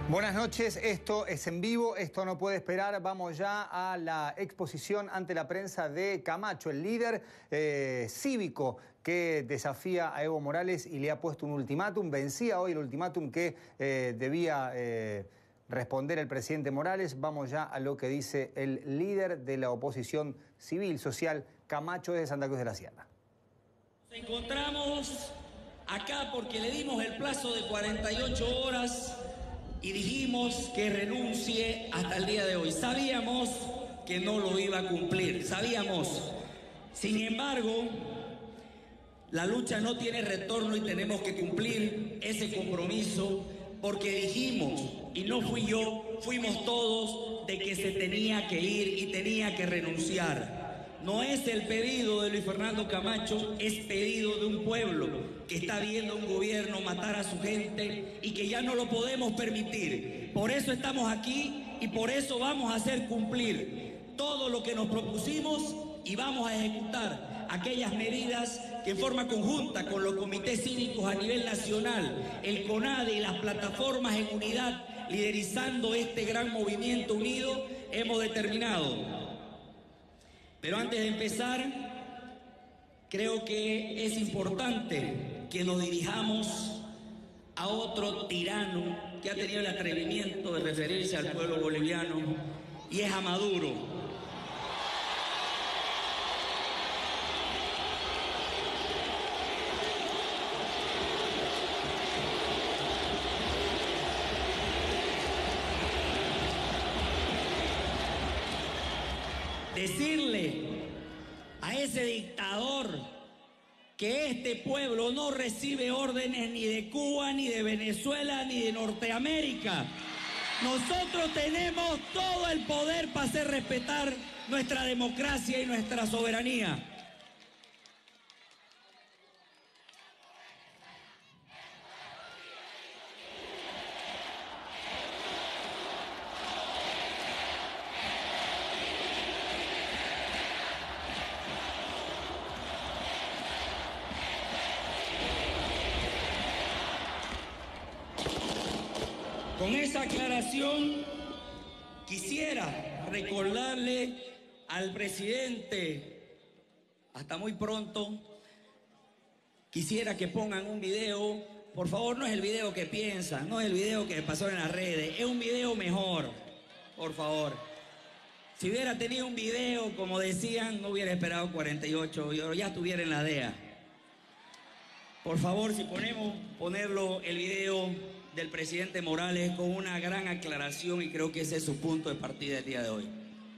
Buenas noches, esto es en vivo, esto no puede esperar. Vamos ya a la exposición ante la prensa de Camacho, el líder cívico que desafía a Evo Morales y le ha puesto un ultimátum. Vencía hoy el ultimátum que debía responder el presidente Morales. Vamos ya a lo que dice el líder de la oposición civil social, Camacho, desde Santa Cruz de la Sierra. Nos encontramos acá porque le dimos el plazo de 48 horas y dijimos que renuncie hasta el día de hoy. Sabíamos que no lo iba a cumplir, sabíamos. Sin embargo, la lucha no tiene retorno y tenemos que cumplir ese compromiso porque dijimos, y no fui yo, fuimos todos, de que se tenía que ir y tenía que renunciar. No es el pedido de Luis Fernando Camacho, es pedido de un pueblo que está viendo a un gobierno matar a su gente y que ya no lo podemos permitir. Por eso estamos aquí y por eso vamos a hacer cumplir todo lo que nos propusimos y vamos a ejecutar aquellas medidas que en forma conjunta con los comités cívicos a nivel nacional, el CONADE y las plataformas en unidad, liderizando este gran movimiento unido, hemos determinado. Pero antes de empezar, creo que es importante que nos dirijamos a otro tirano que ha tenido el atrevimiento de referirse al pueblo boliviano, y es a Maduro. Decirle a ese dictador que este pueblo no recibe órdenes ni de Cuba, ni de Venezuela, ni de Norteamérica. Nosotros tenemos todo el poder para hacer respetar nuestra democracia y nuestra soberanía. Con esa aclaración, quisiera recordarle al presidente, hasta muy pronto, quisiera que pongan un video, por favor, no es el video que piensan, no es el video que pasó en las redes, es un video mejor, por favor. Si hubiera tenido un video, como decían, no hubiera esperado 48, yo ya estuviera en la DEA. Por favor, si ponerlo el video del presidente Morales con una gran aclaración, y creo que ese es su punto de partida el día de hoy.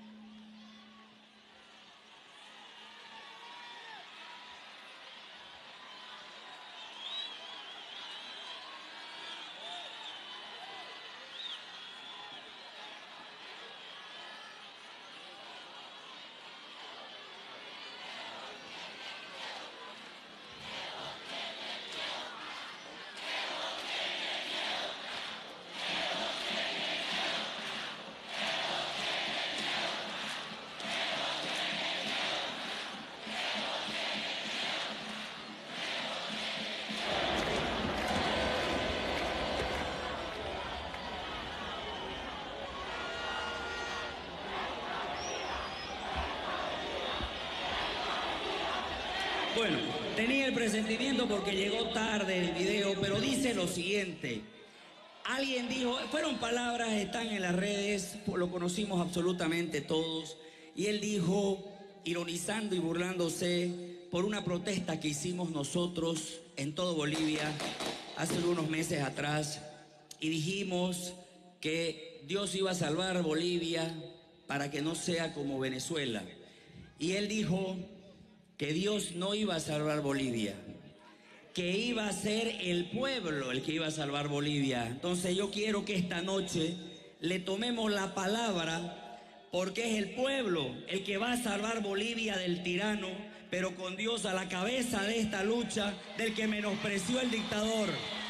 Bueno, tenía el presentimiento porque llegó tarde el video, pero dice lo siguiente. Alguien dijo, fueron palabras, están en las redes, lo conocimos absolutamente todos, y él dijo, ironizando y burlándose, por una protesta que hicimos nosotros en todo Bolivia hace unos meses atrás, y dijimos que Dios iba a salvar Bolivia para que no sea como Venezuela. Y él dijo que Dios no iba a salvar Bolivia, que iba a ser el pueblo el que iba a salvar Bolivia. Entonces yo quiero que esta noche le tomemos la palabra, porque es el pueblo el que va a salvar Bolivia del tirano, pero con Dios a la cabeza de esta lucha, del que menospreció el dictador.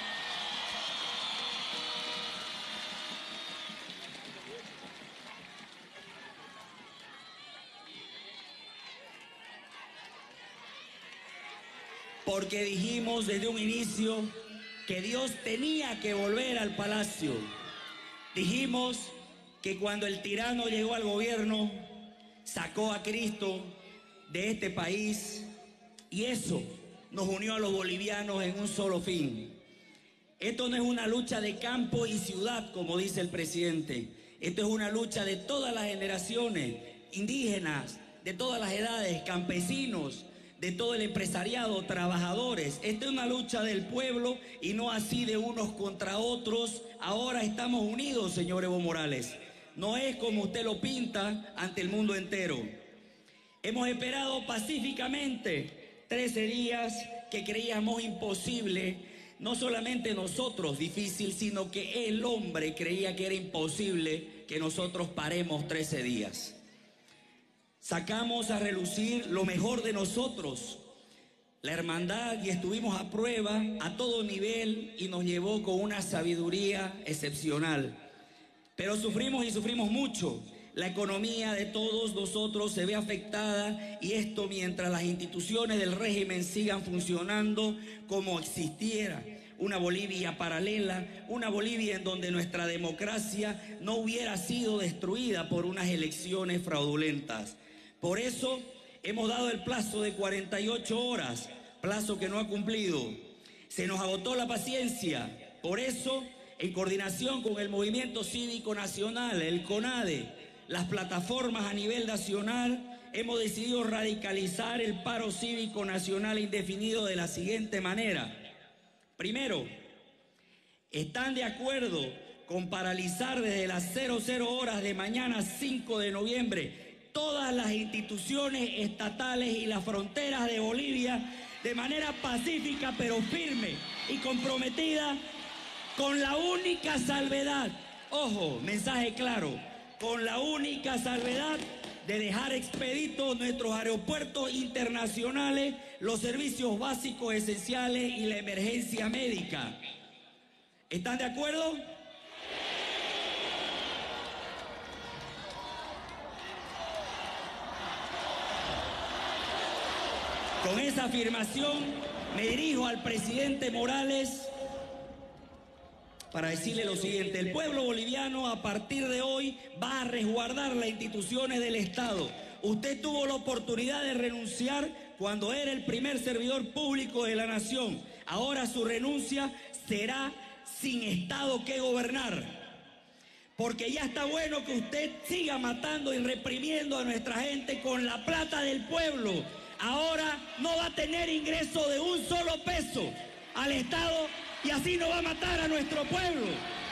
Porque dijimos desde un inicio que Dios tenía que volver al palacio, Dijimos que cuando el tirano llegó al gobierno, sacó a Cristo de este país y eso nos unió a los bolivianos en un solo fin. Esto no es una lucha de campo y ciudad, como dice el presidente. Esto es una lucha de todas las generaciones, indígenas, de todas las edades, campesinos, de todo el empresariado, trabajadores. Esta es una lucha del pueblo y no así de unos contra otros. Ahora estamos unidos, señor Evo Morales. No es como usted lo pinta ante el mundo entero. Hemos esperado pacíficamente 13 días que creíamos imposible. No solamente nosotros, difícil, sino que el hombre creía que era imposible que nosotros paremos 13 días. Sacamos a relucir lo mejor de nosotros, la hermandad, y estuvimos a prueba a todo nivel y nos llevó con una sabiduría excepcional. Pero sufrimos y sufrimos mucho. La economía de todos nosotros se ve afectada y esto mientras las instituciones del régimen sigan funcionando como existiera una Bolivia paralela, una Bolivia en donde nuestra democracia no hubiera sido destruida por unas elecciones fraudulentas. Por eso hemos dado el plazo de 48 horas, plazo que no ha cumplido. Se nos agotó la paciencia. Por eso, en coordinación con el Movimiento Cívico Nacional, el CONADE, las plataformas a nivel nacional, hemos decidido radicalizar el paro cívico nacional indefinido de la siguiente manera. Primero, ¿están de acuerdo con paralizar desde las 00 horas de mañana 5 de noviembre todas las instituciones estatales y las fronteras de Bolivia de manera pacífica pero firme y comprometida con la única salvedad, ojo, mensaje claro, con la única salvedad de dejar expeditos nuestros aeropuertos internacionales, los servicios básicos esenciales y la emergencia médica? ¿Están de acuerdo? Con esa afirmación me dirijo al presidente Morales para decirle lo siguiente: el pueblo boliviano a partir de hoy va a resguardar las instituciones del Estado. Usted tuvo la oportunidad de renunciar cuando era el primer servidor público de la nación. Ahora su renuncia será sin Estado que gobernar. Porque ya está bueno que usted siga matando y reprimiendo a nuestra gente con la plata del pueblo. Ahora no va a tener ingreso de un solo peso al Estado y así no va a matar a nuestro pueblo.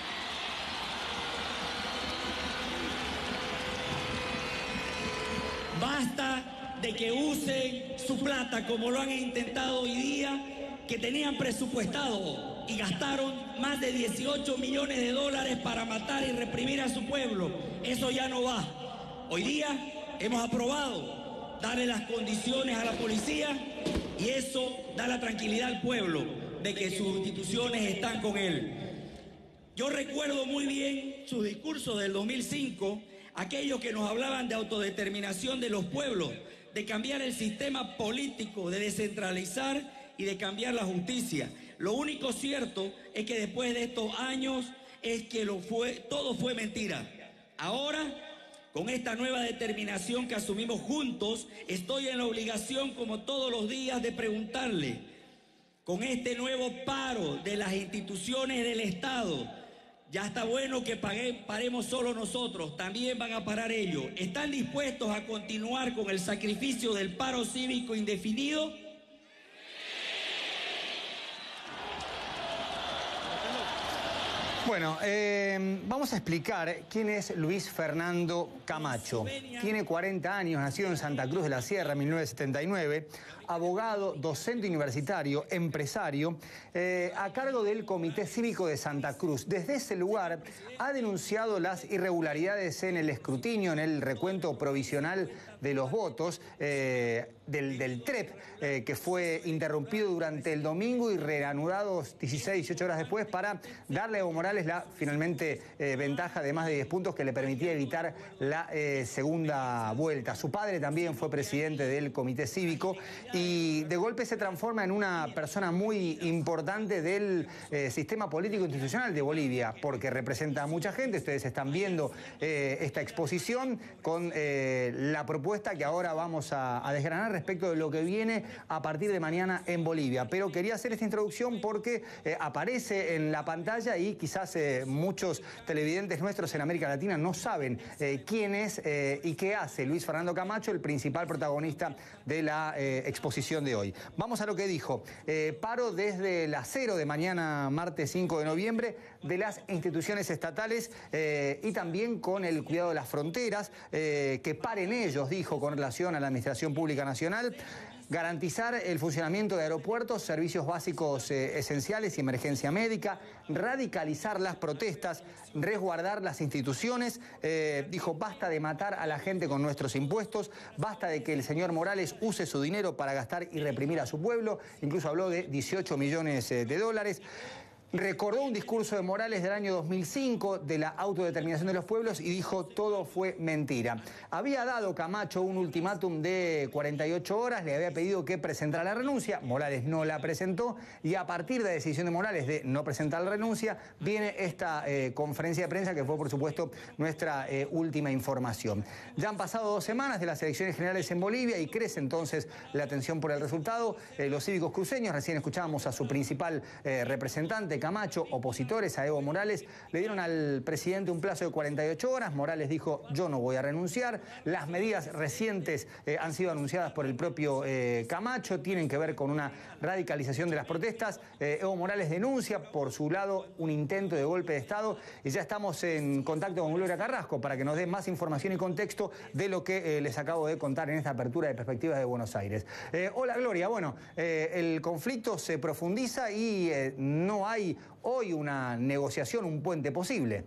Basta de que usen su plata como lo han intentado hoy día, que tenían presupuestado y gastaron más de 18 millones de dólares para matar y reprimir a su pueblo. Eso ya no va. Hoy día hemos aprobado darle las condiciones a la policía y eso da la tranquilidad al pueblo de que sus instituciones están con él. Yo recuerdo muy bien sus discursos del 2005, aquellos que nos hablaban de autodeterminación de los pueblos, de cambiar el sistema político, de descentralizar y de cambiar la justicia. Lo único cierto es que después de estos años es que todo fue mentira. Ahora, con esta nueva determinación que asumimos juntos, estoy en la obligación, como todos los días, de preguntarle, con este nuevo paro de las instituciones del Estado, ya está bueno que paremos solo nosotros, también van a parar ellos. ¿Están dispuestos a continuar con el sacrificio del paro cívico indefinido? Bueno, vamos a explicar quién es Luis Fernando Camacho. Tiene 40 años, nacido en Santa Cruz de la Sierra en 1979, abogado, docente universitario, empresario, a cargo del Comité Cívico de Santa Cruz. Desde ese lugar ha denunciado las irregularidades en el escrutinio, en el recuento provisional de los votos del TREP, que fue interrumpido durante el domingo y reanudados 16, 18 horas después para darle a Evo Morales la finalmente ventaja de más de 10 puntos que le permitía evitar la segunda vuelta. Su padre también fue presidente del comité cívico y de golpe se transforma en una persona muy importante del sistema político institucional de Bolivia, porque representa a mucha gente. Ustedes están viendo esta exposición con la propuesta que ahora vamos a desgranar respecto de lo que viene a partir de mañana en Bolivia. Pero quería hacer esta introducción porque aparece en la pantalla y quizás muchos televidentes nuestros en América Latina no saben quién es y qué hace Luis Fernando Camacho, el principal protagonista de la exposición de hoy. Vamos a lo que dijo. Paro desde las 0 de mañana, martes 5 de noviembre, de las instituciones estatales y también con el cuidado de las fronteras, que paren ellos, dijo, con relación a la Administración Pública Nacional. Garantizar el funcionamiento de aeropuertos, servicios básicos esenciales y emergencia médica, radicalizar las protestas, resguardar las instituciones. Dijo, basta de matar a la gente con nuestros impuestos, basta de que el señor Morales use su dinero para gastar y reprimir a su pueblo. Incluso habló de 18 millones de dólares. Recordó un discurso de Morales del año 2005 de la autodeterminación de los pueblos y dijo todo fue mentira. Había dado Camacho un ultimátum de 48 horas, le había pedido que presentara la renuncia, Morales no la presentó y a partir de la decisión de Morales de no presentar la renuncia viene esta conferencia de prensa que fue por supuesto nuestra última información. Ya han pasado 2 semanas de las elecciones generales en Bolivia y crece entonces la tensión por el resultado. Los cívicos cruceños, recién escuchábamos a su principal representante, Camacho, opositores a Evo Morales, le dieron al presidente un plazo de 48 horas. Morales dijo, yo no voy a renunciar. Las medidas recientes han sido anunciadas por el propio Camacho, tienen que ver con una radicalización de las protestas. Evo Morales denuncia, por su lado, un intento de golpe de Estado y ya estamos en contacto con Gloria Carrasco para que nos dé más información y contexto de lo que les acabo de contar en esta apertura de Perspectivas de Buenos Aires. Hola Gloria, bueno, el conflicto se profundiza y no hay hoy una negociación, un puente posible.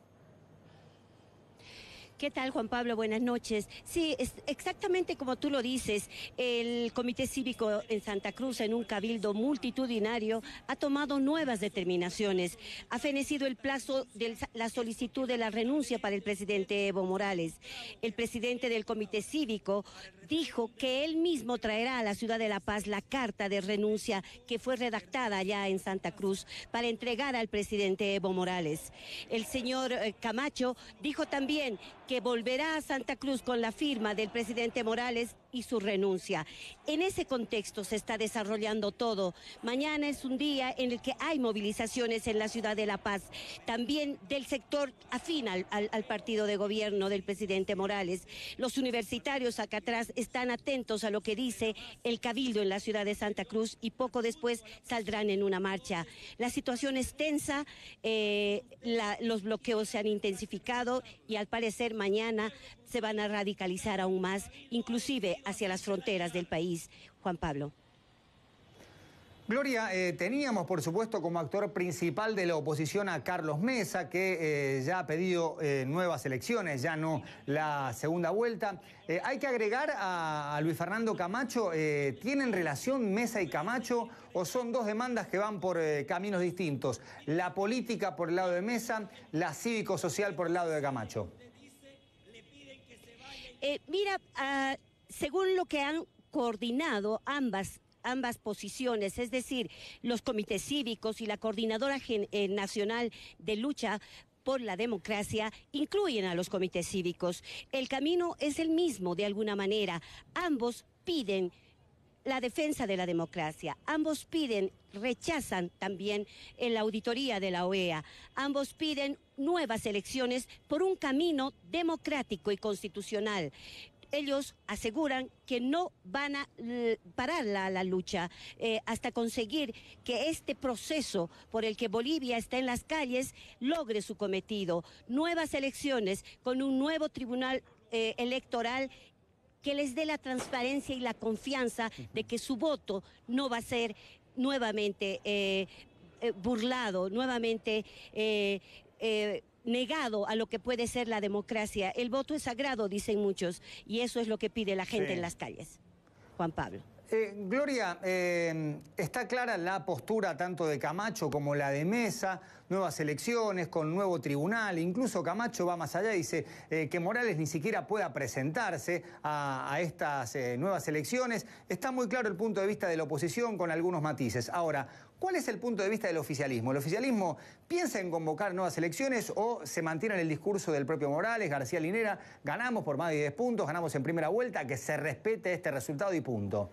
¿Qué tal, Juan Pablo? Buenas noches. Sí, es exactamente como tú lo dices, el Comité Cívico en Santa Cruz, en un cabildo multitudinario, ha tomado nuevas determinaciones. Ha fenecido el plazo de la solicitud de la renuncia para el presidente Evo Morales. El presidente del Comité Cívico dijo que él mismo traerá a la ciudad de La Paz la carta de renuncia que fue redactada allá en Santa Cruz para entregar al presidente Evo Morales. El señor Camacho dijo también que volverá a Santa Cruz con la firma del presidente Morales y su renuncia. En ese contexto se está desarrollando todo. Mañana es un día en el que hay movilizaciones en la ciudad de La Paz, también del sector afín al partido de gobierno del presidente Morales. Los universitarios acá atrás están atentos a lo que dice el cabildo en la ciudad de Santa Cruz y poco después saldrán en una marcha. La situación es tensa, los bloqueos se han intensificado y al parecer mañana se van a radicalizar aún más, inclusive hacia las fronteras del país. Juan Pablo. Gloria, teníamos por supuesto como actor principal de la oposición a Carlos Mesa, que ya ha pedido nuevas elecciones, ya no la segunda vuelta. Hay que agregar a Luis Fernando Camacho, ¿tienen relación Mesa y Camacho o son dos demandas que van por caminos distintos? La política por el lado de Mesa, la cívico-social por el lado de Camacho. Según lo que han coordinado ambas posiciones, es decir, los comités cívicos y la Coordinadora Nacional de Lucha por la Democracia, incluyen a los comités cívicos. El camino es el mismo de alguna manera. Ambos piden la defensa de la democracia. Ambos rechazan también la auditoría de la OEA. Ambos piden nuevas elecciones por un camino democrático y constitucional. Ellos aseguran que no van a parar la lucha hasta conseguir que este proceso por el que Bolivia está en las calles logre su cometido. Nuevas elecciones con un nuevo tribunal electoral que les dé la transparencia y la confianza de que su voto no va a ser nuevamente burlado, nuevamente negado a lo que puede ser la democracia. El voto es sagrado, dicen muchos, y eso es lo que pide la gente en las calles. Juan Pablo. Gloria, está clara la postura tanto de Camacho como la de Mesa, nuevas elecciones con nuevo tribunal, incluso Camacho va más allá y dice que Morales ni siquiera pueda presentarse a estas nuevas elecciones. Está muy claro el punto de vista de la oposición con algunos matices. Ahora, ¿cuál es el punto de vista del oficialismo? ¿El oficialismo piensa en convocar nuevas elecciones o se mantiene en el discurso del propio Morales, García Linera? Ganamos por más de 10 puntos, ganamos en primera vuelta, que se respete este resultado y punto.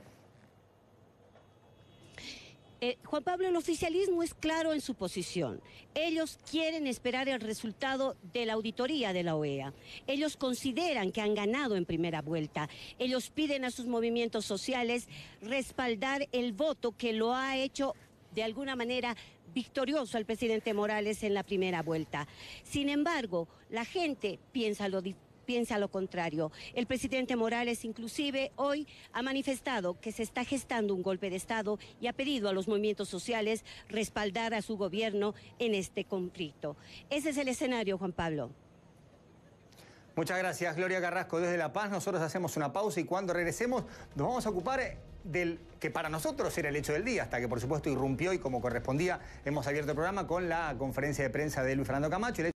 Juan Pablo, el oficialismo es claro en su posición. Ellos quieren esperar el resultado de la auditoría de la OEA. Ellos consideran que han ganado en primera vuelta. Ellos piden a sus movimientos sociales respaldar el voto que lo ha hecho de alguna manera victorioso al presidente Morales en la primera vuelta. Sin embargo, la gente piensa lo contrario. El presidente Morales inclusive hoy ha manifestado que se está gestando un golpe de Estado y ha pedido a los movimientos sociales respaldar a su gobierno en este conflicto. Ese es el escenario, Juan Pablo. Muchas gracias, Gloria Carrasco, desde La Paz. Nosotros hacemos una pausa y cuando regresemos nos vamos a ocupar del que para nosotros era el hecho del día, hasta que por supuesto irrumpió y como correspondía hemos abierto el programa con la conferencia de prensa de Luis Fernando Camacho.